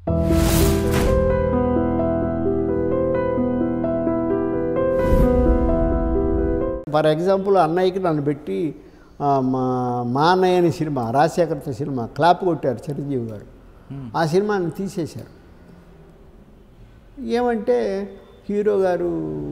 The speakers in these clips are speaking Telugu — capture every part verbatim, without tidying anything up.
ఫర్ ఎగ్జాంపుల్ అన్నయ్యకి నన్ను పెట్టి మా మా అన్నయ్య అనే సినిమా రాజశేఖర్తో సినిమా క్లాప్ కొట్టారు చిరంజీవి గారు. ఆ సినిమాని తీసేశారు. ఏమంటే హీరో గారు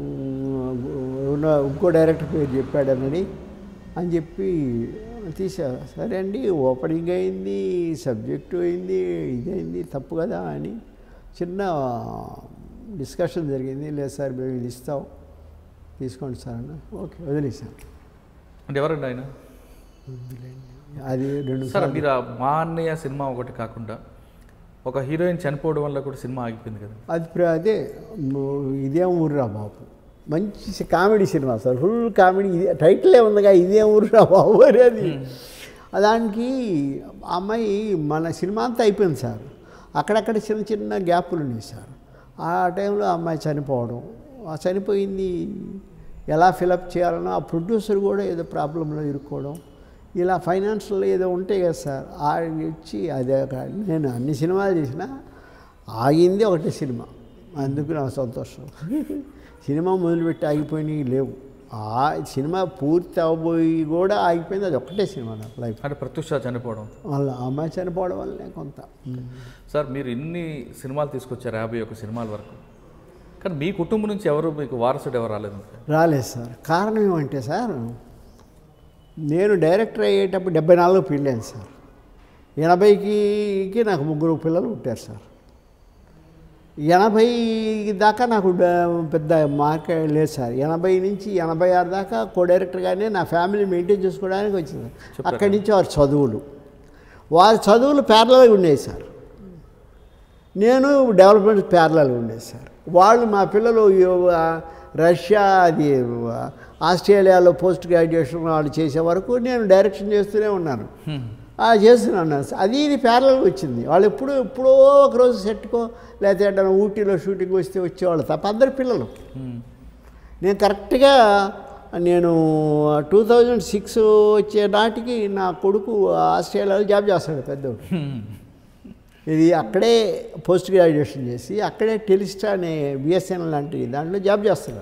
ఇంకో డైరెక్టర్ పేరు చెప్పాడనని అని చెప్పి తీసారు. సరే అండి, ఓపెనింగ్ అయింది, సబ్జెక్టు అయింది, ఇదైంది, తప్పు కదా అని చిన్న డిస్కషన్ జరిగింది. లేదు సార్ మేము ఇది ఇస్తాం, తీసుకోండి సార్ అన్న. ఓకే, వదిలేసాను. అంటే ఎవరండి ఆయన? అది రెండు సార్ మీరు మా అన్నయ్య సినిమా ఒకటి కాకుండా ఒక హీరోయిన్ చనిపోవడం వల్ల కూడా సినిమా ఆగిపోయింది కదా. అది అదే ఇదేం ఊరురా బాబు, మంచి కామెడీ సినిమా సార్, ఫుల్ కామెడీ. ఇది టైటిలే ఉందిగా, ఇదేం ఊరురా బాబు అని. అది దానికి అమ్మాయి మన సినిమా అంతా అయిపోయింది సార్. అక్కడక్కడ చిన్న చిన్న గ్యాపులు ఉన్నాయి సార్. ఆ టైంలో అమ్మాయి చనిపోవడం, చనిపోయింది ఎలా ఫిలప్ చేయాలనో ఆ ప్రొడ్యూసర్ కూడా ఏదో ప్రాబ్లంలో ఇరుక్కోవడం, ఇలా ఫైనాన్షియల్ ఏదో ఉంటాయి కదా సార్. ఆడి వచ్చి అదే నేను అన్ని సినిమాలు చేసినా ఆగింది ఒకటే సినిమా, అందుకు నాకు సంతోషం. సినిమా మొదలుపెట్టి ఆగిపోయినవి లేవు. ఆ సినిమా పూర్తి అవబోయి కూడా ఆగిపోయింది, అది ఒక్కటే సినిమా నాకు లైఫ్. అంటే ప్రత్యూష చనిపోవడం వల్ల అమ్మాయి చనిపోవడం వల్లనే కొంత. సార్ మీరు ఇన్ని సినిమాలు తీసుకొచ్చారు, యాభై ఒక సినిమాల వరకు, కానీ మీ కుటుంబం నుంచి ఎవరు మీకు వారసుడు ఎవరు రాలేదు? రాలేదు సార్. కారణం ఏమంటే సార్, నేను డైరెక్టర్ అయ్యేటప్పుడు డెబ్బై నాలుగు పెళ్ళాను సార్. ఎనభైకి నాకు ముగ్గురు పిల్లలు పుట్టారు సార్. ఎనభై దాకా నాకు పెద్ద మార్కెట్ లేదు సార్. ఎనభై నుంచి ఎనభై ఆరు దాకా కో డైరెక్టర్గానే నా ఫ్యామిలీ మెయింటైన్ చేసుకోవడానికి వచ్చింది. అక్కడి నుంచి వారి చదువులు వారి చదువులు ప్యారలల్గా ఉండేవి సార్. నేను డెవలప్మెంట్ ప్యారలల్గా ఉండేది సార్. వాళ్ళు మా పిల్లలు రష్యా, అది ఆస్ట్రేలియాలో పోస్ట్ గ్రాడ్యుయేషన్ వాళ్ళు చేసే వరకు నేను డైరెక్షన్ చేస్తూనే ఉన్నాను. చేస్తున్నాను. అది ఇది ప్యారలల్గా వచ్చింది. వాళ్ళు ఎప్పుడు ఎప్పుడో ఒకరోజు సెట్కో లేకపోతే ఊటీలో షూటింగ్ వస్తే వచ్చేవాళ్ళు తప్ప అందరు పిల్లలు. నేను కరెక్ట్గా నేను టూ థౌజండ్ సిక్స్ వచ్చే నాటికి నా కొడుకు ఆస్ట్రేలియాలో జాబ్ చేస్తాడు పెద్దోడు. ఇది అక్కడే పోస్ట్ గ్రాడ్యుయేషన్ చేసి అక్కడే టెలిస్టా అనే బిఎస్ఎన్ఎల్ లాంటి దాంట్లో జాబ్ చేస్తాడు.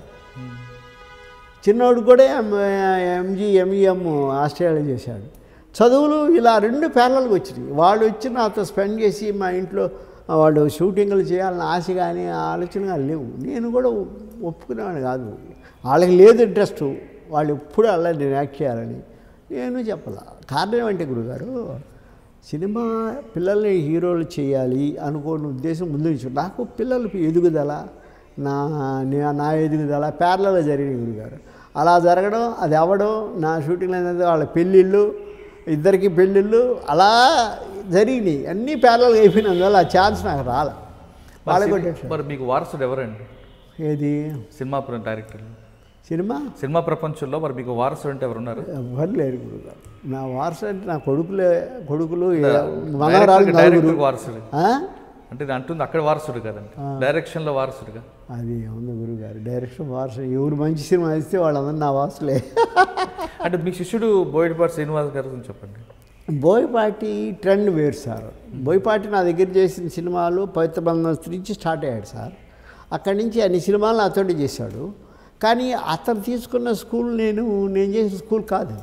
చిన్నోడు కూడా ఎంజీ ఎంఈఎం ఆస్ట్రేలియా చేశాడు. చదువులు ఇలా రెండు ప్యారలల్గా వచ్చినాయి. వాళ్ళు వచ్చి నాతో స్పెండ్ చేసి మా ఇంట్లో వాళ్ళు షూటింగ్లు చేయాలని ఆశ కానీ ఆలోచనగా లేవు. నేను కూడా ఒప్పుకునేవాడిని కాదు. వాళ్ళకి లేదు ఇంట్రెస్ట్, వాళ్ళు ఎప్పుడు అలా నేను యాక్ట్ చేయాలని నేను చెప్పాల. కారణం ఏమంటే గురుగారు, సినిమా పిల్లల్ని హీరోలు చేయాలి అనుకోని ఉద్దేశం ముందు నుంచి నాకు పిల్లలు ఎదుగుదల, నా నా ఎదుగుదల ప్యారలల్గా జరిగినాయి గురుగారు. అలా జరగడం, అది అవ్వడం, నా షూటింగ్లో ఏంటంటే వాళ్ళ పెళ్ళిళ్ళు, ఇద్దరికి పెళ్ళిళ్ళు అలా జరిగినాయి. అన్నీ ప్యారలల్గా అయిపోయినందువల్ల ఆ ఛాన్స్ నాకు రాలే. మరి మీకు వారసుడు ఎవరండి? ఏది సినిమా డైరెక్టర్ సినిమా సినిమా ప్రపంచంలో మరి మీకు వారసుడు అంటే ఎవరున్నారు? ఎవరు లేరు గురుగారు. నా వారసుడు అంటే నా కొడుకులే, కొడుకులు మనవరాలు డైరెక్టర్ వారసుడు అంటే అంటుంది అక్కడ వారసుడు కదండి, డైరెక్షన్లో వారసుడుగా. అది ఉంది గురుగారు, డైరెక్షన్ వారసుడు. ఎవరు మంచి సినిమా ఇస్తే వాళ్ళందరూ నా వారసులే. అంటే మీ శిష్యుడు బోయపాటి శ్రీనివాస్ గారు చెప్పండి. బోయపాటి ట్రెండ్ వేరు సార్. బోయపాటి నా దగ్గర చేసిన సినిమాలు పవిత్ర బంధం నుంచి స్టార్ట్ అయ్యాడు సార్. అక్కడి నుంచి అన్ని సినిమాలు అతడు చేశాడు. కానీ అతను తీసుకున్న స్కూల్ నేను నేను చేసిన స్కూల్ కాదు.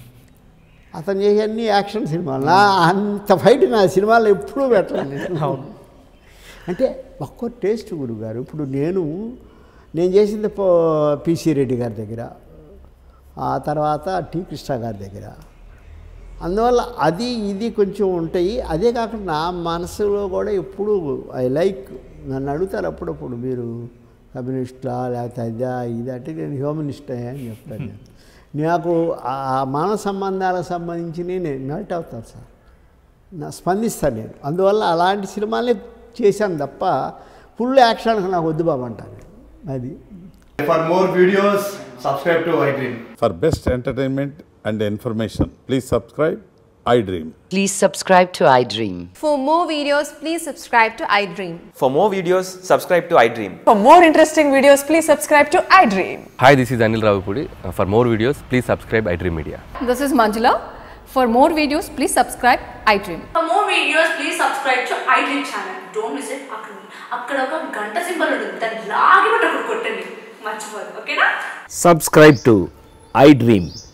అతను చేసే అన్ని యాక్షన్ సినిమాలు. నా అంత ఫైట్ నా సినిమాలు ఎప్పుడూ పెట్టాను. అంటే ఒక్కో టేస్ట్ గురుగారు. ఇప్పుడు నేను నేను చేసింది పిసి రెడ్డి గారి దగ్గర, ఆ తర్వాత టి కృష్ణ గారి దగ్గర. అందువల్ల అది ఇది కొంచెం ఉంటాయి. అదే కాకుండా నా మనసులో కూడా ఎప్పుడు ఐ లైక్, నన్ను అడుగుతారు అప్పుడప్పుడు మీరు కమ్యూనిస్టా లేకపోతే అదా ఇది అంటే నేను హ్యూమనిస్టే అని చెప్తాను. నాకు ఆ మానవ సంబంధాలకు సంబంధించి నేను మెల్ట్ అవుతాను సార్, నా స్పందిస్తాను నేను. అందువల్ల అలాంటి సినిమాలే చేశాను తప్ప ఫుల్ యాక్షన్కి నాకు వద్దు బాబు అంటాను. అది. For more videos, subscribe to iDream. For best entertainment and information, please subscribe iDream. Please subscribe to iDream. For more videos, please subscribe to iDream. For more videos, subscribe to iDream. For more interesting videos, please subscribe to iDream. Hi, this is Anil Ravipudi. Uh, for more videos, please subscribe iDream Media. This is Manjula. For more videos, please subscribe iDream. For more videos, please subscribe to iDream channel. Don't miss it. అక్కడ ఒక గంట సింబల్ ఉంటుంది, దాన్ని లాగి పట్టుకొని కొట్టండి, మర్చిపోదు. ఓకేనా? Subscribe to iDream.